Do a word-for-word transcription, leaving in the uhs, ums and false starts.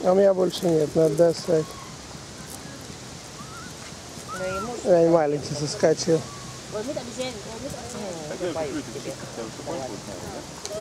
А у меня больше нет, надо достать. Я маленький соскочил.